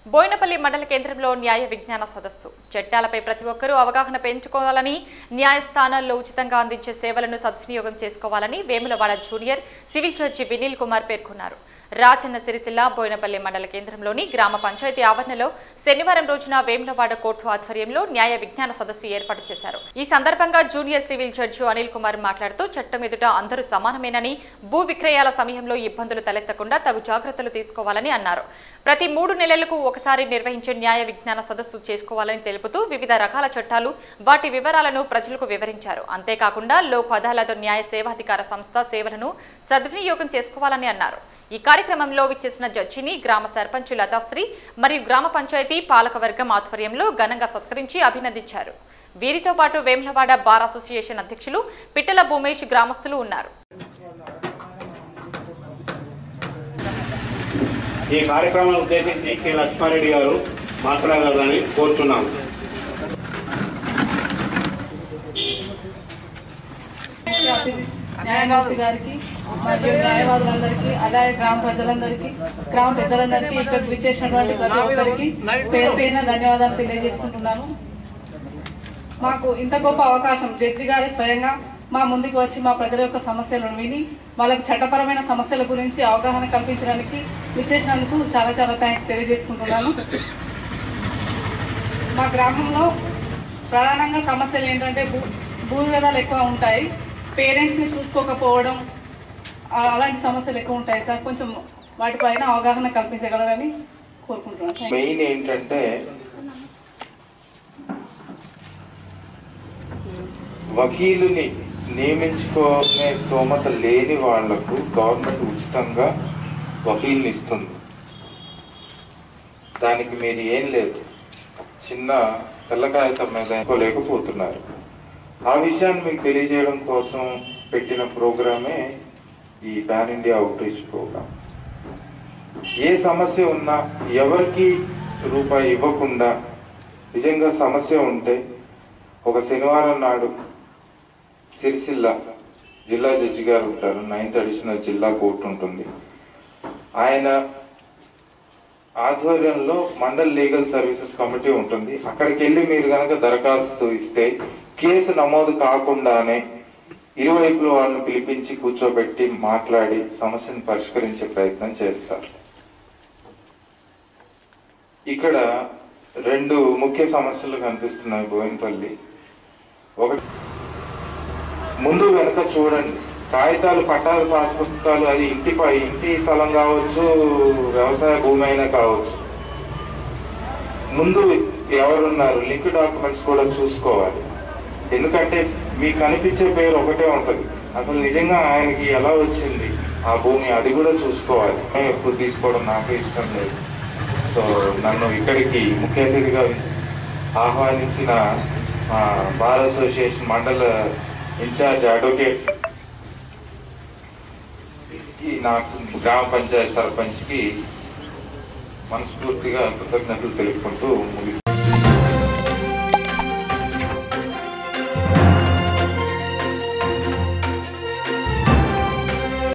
బోయినపల్లి మండల కేంద్రంలో న్యాయ విజ్ఞాన సదస్సు చట్టాలపై ప్రతి ఒక్కరూ అవగాహన పెంచుకోవాలని, న్యాయస్థానాల్లో ఉచితంగా అందించే సేవలను సద్వినియోగం చేసుకోవాలని Vemulawada junior civil judge Vineel Kumar పేర్కొన్నారు. రాజన్న సిరిసిల్ల బోయినపల్లి మండల కేంద్రంలోని గ్రామ పంచాయతీ ఆవరణలో శనివారం రోజున వేములవాడ కోర్టు ఆధ్వర్యంలో న్యాయ విజ్ఞాన సదస్సు ఏర్పాటు చేశారు. ఈ సందర్భంగా junior civil judge Anil Kumar మాట్లాడుతూ చట్టం ఎదుట అందరూ సమానమేనని, భూ విక్రయాల సమయంలో ఇబ్బందులు తలెత్తకుండా తగు జాగ్రత్తలు తీసుకోవాలని అన్నారు. ప్రతి 3 నెలలకు ఒకసారి నిర్వహించే న్యాయ విజ్ఞాన సదస్సు చేసుకోవాలని తెలుపుతూ వివిధ రకాల చట్టాలు, వాటి వివరాలను ప్రజలకు వివరించారు. అంతేకాకుండా లోక్ అదాలత్ న్యాయ సేవాధికార సంస్థ సేవలను సద్వినియోగం చేసుకోవాలని అన్నారు. ఈ కార్యక్రమంలో విచ్చేసిన జడ్జిని గ్రామ సర్పంచ్ లతాశ్రీ మరియు గ్రామ పంచాయతీ పాలకవర్గం ఆధ్వర్యంలో ఘనంగా సత్కరించి అభినందించారు. వీరితో పాటు వేములవాడ బార్ అసోసియేషన్ అధ్యక్షులు పిట్టల భూమేష్ గ్రామస్తులు ఉన్నారు. ఈ కార్యక్రమాన్ని ఉద్దేశించి కె లక్ష్మారెడ్డి గారు మాట్లాడాలని కోరుతున్నాము. న్యాయమూర్తి గారికి మరియు న్యాయవాదులందరికీ, అలాగే గ్రామ పెద్దలందరికీ ఇక్కడికి విచ్చేసినటువంటి ప్రతి ఒక్కరికి పేరు పేరున ధన్యవాదాలు తెలియజేసుకుంటున్నాను. మాకు ఇంత గొప్ప అవకాశం జడ్జి గారు స్వయంగా మా ముందుకు వచ్చి మా ప్రజల యొక్క సమస్యలను విని వాళ్ళకి చట్టపరమైన సమస్యల గురించి అవగాహన కల్పించడానికి విచ్చేసినందుకు చాలా చాలా థ్యాంక్స్ తెలియజేసుకుంటున్నాను. మా గ్రామంలో ప్రధానంగా సమస్యలు ఏంటంటే భూ వివాదాలు ఎక్కువ ఉంటాయి, పేరెంట్స్ని చూసుకోకపోవడం, అలాంటి సమస్యలు ఎక్కువ ఉంటాయి సార్. కొంచెం వాటిపైన అవగాహన కల్పించగలరని కోరుకుంటున్నాను. మెయిన్ ఏంటంటే వకీలుని నియమించుకునే స్తోమత లేని వాళ్లకు గవర్నమెంట్ ఉచితంగా వకీల్ని ఇస్తుంది. దానికి మీరు ఏం లేదు, చిన్న తెల్లకాగితం మీద లేకపోతున్నారు. ఆ విషయాన్ని మీకు తెలియజేయడం కోసం పెట్టిన ప్రోగ్రామే ఈ pan India outreach programme. ఏ సమస్య ఉన్నా ఎవరికి రూపాయి ఇవ్వకుండా, నిజంగా సమస్య ఉంటే ఒక శనివారం నాడు సిరిసిల్ల జిల్లా జడ్జి గారు ఉంటారు, 9th అడిషనల్ జిల్లా కోర్టు ఉంటుంది, ఆయన ఆధ్వర్యంలో మండల్ లీగల్ సర్వీసెస్ కమిటీ ఉంటుంది. అక్కడికి వెళ్ళి మీరు కనుక దరఖాస్తు ఇస్తే కేసు నమోదు కాకుండానే ఇరువైపుల వాళ్ళని పిలిపించి కూర్చోబెట్టి మాట్లాడి సమస్యను పరిష్కరించే ప్రయత్నం చేస్తారు. ఇక్కడ 2 ముఖ్య సమస్యలు కనిపిస్తున్నాయి బోయినపల్లి. ఒకటి, ముందు వెనక చూడండి, కాగితాలు, పట్టాలు, పాస్ పుస్తకాలు, అది ఇంటి స్థలం కావచ్చు, వ్యవసాయ భూమి అయినా కావచ్చు, ముందు ఎవరున్నారు లింక్ డాక్యుమెంట్స్ కూడా చూసుకోవాలి. ఎందుకంటే మీకు కనిపించే పేరు ఒకటే ఉంటుంది, అసలు నిజంగా ఆయనకి ఎలా వచ్చింది ఆ భూమి, అది కూడా చూసుకోవాలి. ఎప్పుడు తీసుకోవడం నాకు ఇష్టం లేదు. సో నన్ను ఇక్కడికి ముఖ్య అతిథిగా ఆహ్వానించిన బార్ అసోసియేషన్ మండల ఇన్ఛార్జ్ అడ్వకేట్స్ కి, నాకు గ్రామ పంచాయతీ సర్పంచ్కి మనస్ఫూర్తిగా కృతజ్ఞతలు తెలుపుకుంటూ ముగిస్తాను.